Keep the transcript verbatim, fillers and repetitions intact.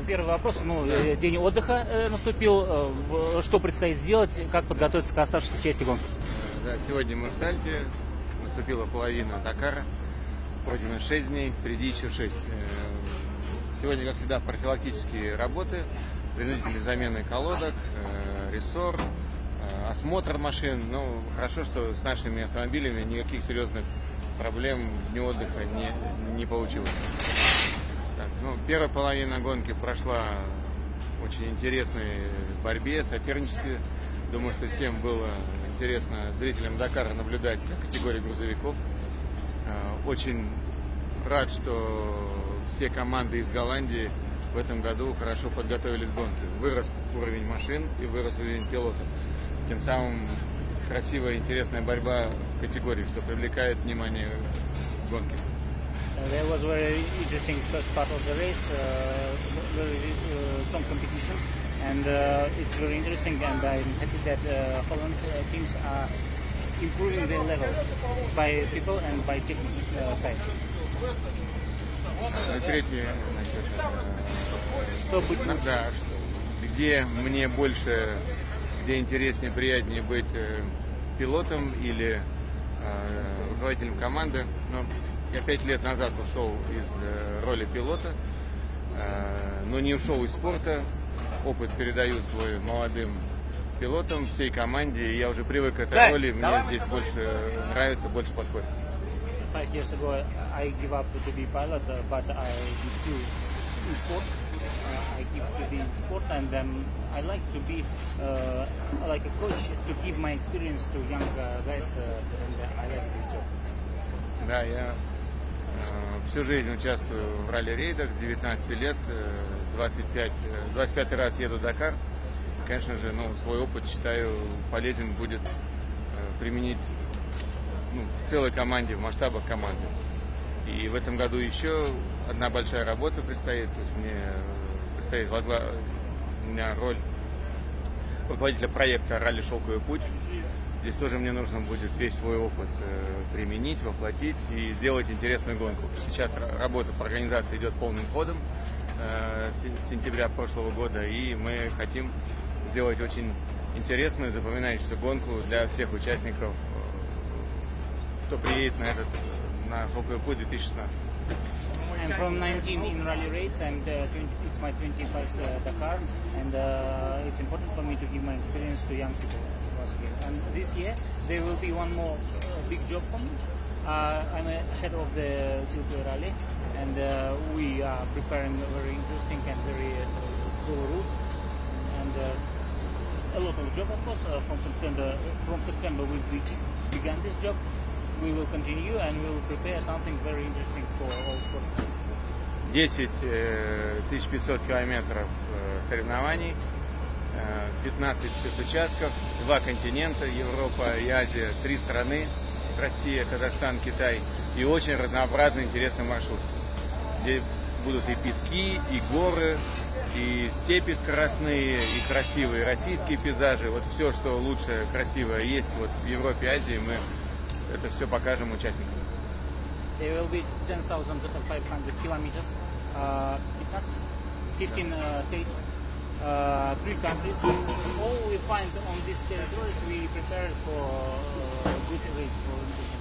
первый вопрос. Ну, Да. День отдыха э, наступил. Э, что предстоит сделать? Как подготовиться к оставшейся части гонки? Да, сегодня мы в Сальте. Наступила половина Дакара. Пройдено шесть дней, впереди еще шесть. Сегодня, как всегда, профилактические работы, принудительные замены колодок, рессор, осмотр машин. Ну, хорошо, что с нашими автомобилями никаких серьезных проблем дня отдыха не, не получилось. Так, ну, первая половина гонки прошла в очень интересной борьбе, соперничестве. Думаю, что всем было интересно зрителям Дакара наблюдать категорию грузовиков. Очень рад, что все команды из Голландии в этом году хорошо подготовились к гонке. Вырос уровень машин и вырос уровень пилотов. Тем самым красивая, интересная борьба в категории, что привлекает внимание гонки. There was very interesting first part of the race, uh, very uh, strong competition, and uh, it's very interesting. And I'm happy that uh, Holland uh, teams are improving their level by people and by technical uh, side. Ну, третье, значит, Что быть ну, лучше? да, что, где мне больше, где интереснее, приятнее быть э, пилотом или э, руководителем команды. Но я пять лет назад ушел из э, роли пилота, э, но не ушел из спорта. Опыт передаю свой молодым пилотам, всей команде, и я уже привык к этой роли, мне здесь больше нравится, больше подходит. Five years ago, I give up to be pilot, uh, but I still in sport. Uh, I keep to be in sport, and um, I like to be uh, like a coach to give my experience to young uh, guys, uh, and uh, I like this job. Да, я э, всю жизнь участвую в ралли-рейдах, с девятнадцати лет, э, двадцать пять, двадцать пятый раз еду в Дакар. Конечно же, ну, свой опыт, считаю, полезен будет э, применить ну, целой команде, в масштабах команды. И в этом году еще одна большая работа предстоит. То есть мне предстоит возгла... у меня роль руководителя проекта «Ралли Шелковый путь». Здесь тоже мне нужно будет весь свой опыт э, применить, воплотить и сделать интересную гонку. Сейчас работа по организации идет полным ходом э, с сентября прошлого года, и мы хотим сделать очень интересную, запоминающуюся гонку для всех участников, кто приедет на этот на Шелковый путь две тысячи шестнадцать. I'm from nineteen in rally race, and uh, it's my twenty-fifth uh, Dakar, and uh, it's important for me to give my experience to young people. And this year there will be one more uh, big job for me. Uh, I'm a head of the Silkway Rally, and uh, we are preparing a very interesting and very uh, cool route, and uh, a lot of job, of course. Uh, from September, from September we began this job. We will continue and we will prepare something very interesting for all sportsmen. десять тысяч пятьсот километров соревнований, пятнадцать спецучастков, два континента, Европа и Азия, три страны, Россия, Казахстан, Китай, и очень разнообразный интересный маршрут, где будут и пески, и горы, и степи скоростные, и красивые российские пейзажи. Вот все, что лучше, красивое есть вот в Европе и Азии, мы это все покажем участникам. There will be ten thousand five hundred kilometers, uh, fifteen uh, states, uh, three countries. All we find on these territories, we prepare for uh, good race for